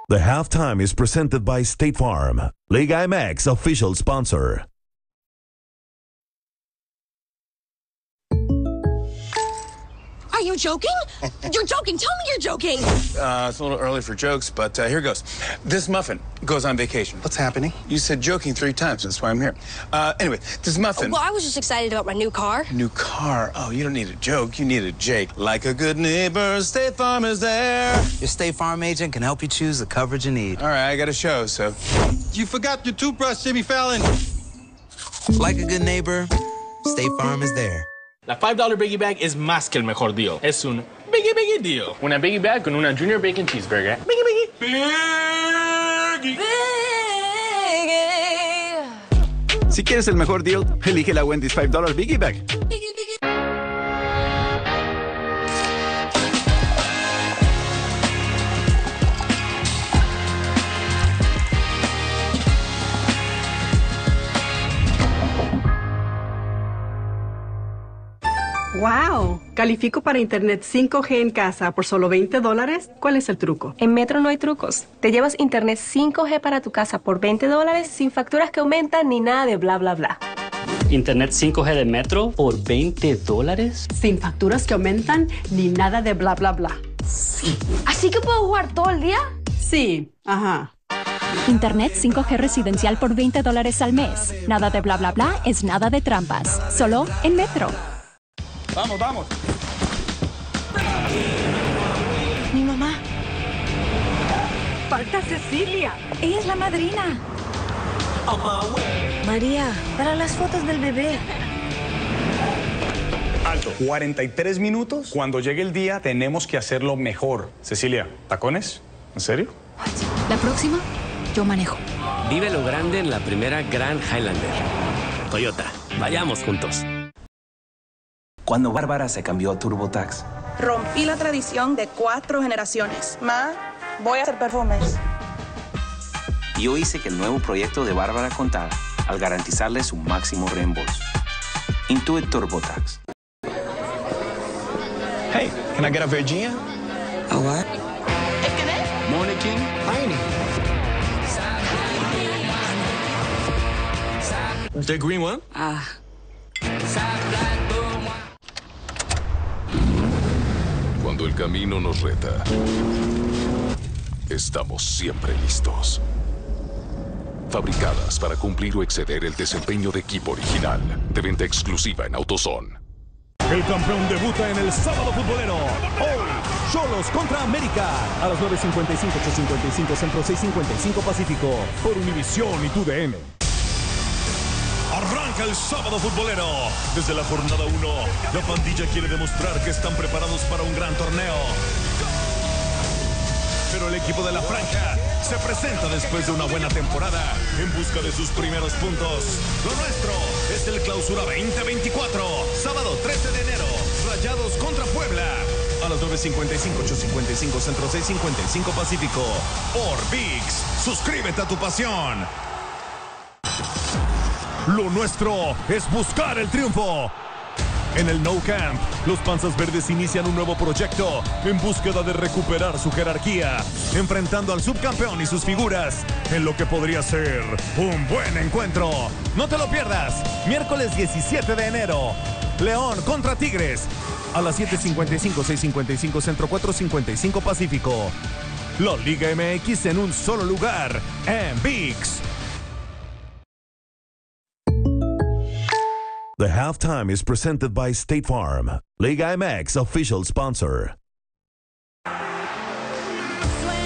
The halftime is presented by State Farm, Liga MX official sponsor. Are you joking? You're joking. Tell me you're joking. It's a little early for jokes, but here goes. This muffin goes on vacation. What's happening? You said joking 3 times. That's why I'm here. Anyway, this muffin. Well, I was just excited about my new car. New car? Oh, you don't need a joke. You need a Jake. Like a good neighbor, State Farm is there. Your State Farm agent can help you choose the coverage you need. All right, I got a show, so. You forgot your toothbrush, Jimmy Fallon. Like a good neighbor, State Farm is there. La $5 Biggie Bag es más que el mejor deal. Es un Biggie Deal. Una Biggie Bag con una Junior Bacon Cheeseburger. Biggie. Si quieres el mejor deal, elige la Wendy's $5 Biggie Bag. ¡Wow! ¿Califico para Internet 5G en casa por solo $20? ¿Cuál es el truco? En Metro no hay trucos. Te llevas Internet 5G para tu casa por $20 sin facturas que aumentan ni nada de bla, bla, bla. Internet 5G de Metro por $20. Sin facturas que aumentan ni nada de bla, bla, bla. Sí. ¿Así que puedo jugar todo el día? Sí, ajá. Internet 5G residencial por $20 al mes. Nada de bla, bla, bla es nada de trampas. Solo en Metro. Vamos. Mi mamá. ¡Falta Cecilia! Ella es la madrina. María, para las fotos del bebé. Alto. 43 minutos. Cuando llegue el día, tenemos que hacerlo mejor. Cecilia, ¿tacones? ¿En serio? La próxima, yo manejo. Vive lo grande en la primera Grand Highlander. Toyota, vayamos juntos. Cuando Bárbara se cambió a TurboTax, rompí la tradición de 4 generaciones. Ma, voy a hacer perfumes. yo hice que el nuevo proyecto de Bárbara contara al garantizarle su máximo reembolso. Intuit TurboTax. Hey, can I get a Virginia? A what? Monekin? Heine. The green one? Cuando el camino nos reta, estamos siempre listos. Fabricadas para cumplir o exceder el desempeño de equipo original. De venta exclusiva en AutoZone. El campeón debuta en el sábado futbolero. Hoy, Xolos contra América. A las 9:55, 8:55 Centro, 6:55 Pacífico. Por Univisión y TUDN. Arranca el sábado futbolero. Desde la jornada 1, la pandilla quiere demostrar que están preparados para un gran torneo. Pero el equipo de la franja se presenta después de una buena temporada en busca de sus primeros puntos. Lo nuestro es el Clausura 2024. Sábado 13 de enero. Rayados contra Puebla. A las 9:55, 8:55 Centro, 6:55 Pacífico. Por ViX. Suscríbete a tu pasión. Lo nuestro es buscar el triunfo. En el No Camp, los Panzas Verdes inician un nuevo proyecto en búsqueda de recuperar su jerarquía, enfrentando al subcampeón y sus figuras en lo que podría ser un buen encuentro. No te lo pierdas, miércoles 17 de enero, León contra Tigres, a las 7:55, 6:55 Centro, 4:55 Pacífico. La Liga MX en un solo lugar, en ViX. The halftime is presented by State Farm, Liga MX official sponsor.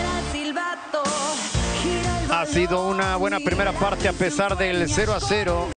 Ha sido una buena primera parte a pesar del 0-0.